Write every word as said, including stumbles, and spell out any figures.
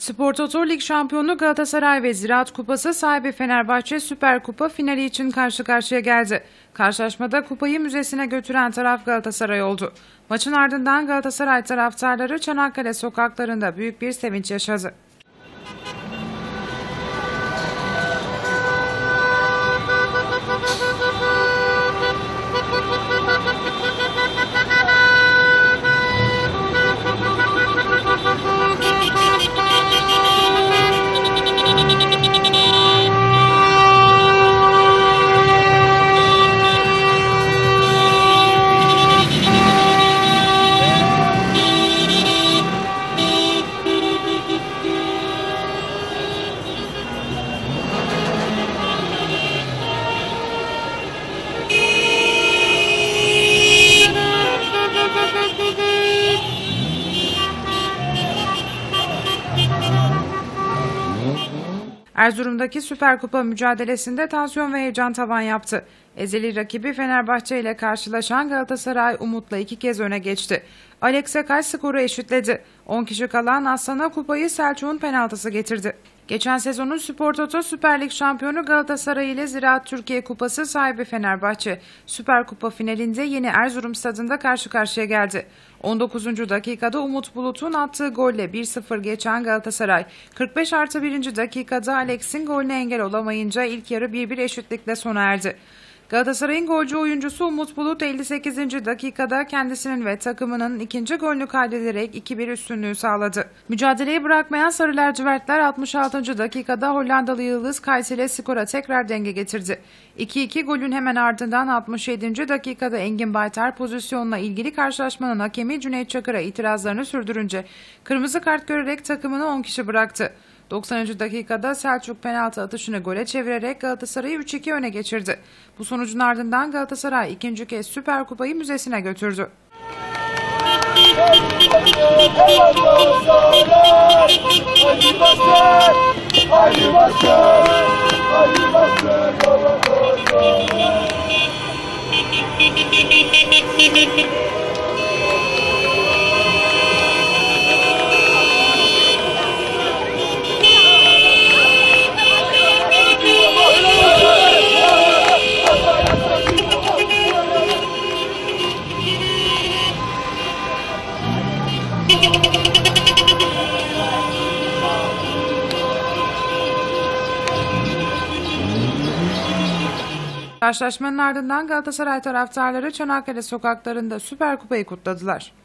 Spor Toto Lig şampiyonu Galatasaray ve Ziraat Kupası sahibi Fenerbahçe Süper Kupa finali için karşı karşıya geldi. Karşılaşmada kupayı müzesine götüren taraf Galatasaray oldu. Maçın ardından Galatasaray taraftarları Çanakkale sokaklarında büyük bir sevinç yaşadı. Erzurum'daki Süper Kupa mücadelesinde tansiyon ve heyecan tavan yaptı. Ezeli rakibi Fenerbahçe ile karşılaşan Galatasaray umutla iki kez öne geçti. Alex Akay skoru eşitledi. on kişi kalan Aslan'a kupayı Selçuk'un penaltısı getirdi. Geçen sezonun Spor Toto Süper Lig şampiyonu Galatasaray ile Ziraat Türkiye Kupası sahibi Fenerbahçe, Süper Kupa finalinde yeni Erzurum stadında karşı karşıya geldi. on dokuzuncu dakikada Umut Bulut'un attığı golle bir sıfır geçen Galatasaray, kırk beş artı birinci dakikada Alex'in golüne engel olamayınca ilk yarı bir bir eşitlikle sona erdi. Galatasaray'ın golcü oyuncusu Umut Bulut elli sekizinci dakikada kendisinin ve takımının ikinci golünü kaydederek iki bir üstünlüğü sağladı. Mücadeleyi bırakmayan Sarı Lacivertler altmış altıncı dakikada Hollandalı Yıldız Kays ile skora tekrar denge getirdi. iki iki golün hemen ardından altmış yedinci dakikada Engin Baytar pozisyonla ilgili karşılaşmanın hakemi Cüneyt Çakır'a itirazlarını sürdürünce kırmızı kart görerek takımını on kişi bıraktı. doksanıncı dakikada Selçuk penaltı atışını gole çevirerek Galatasaray'ı üç iki öne geçirdi. Bu sonucun ardından Galatasaray ikinci kez Süper Kupayı müzesine götürdü. Karşılaşmanın ardından Galatasaray taraftarları Çanakkale sokaklarında Süper Kupayı kutladılar.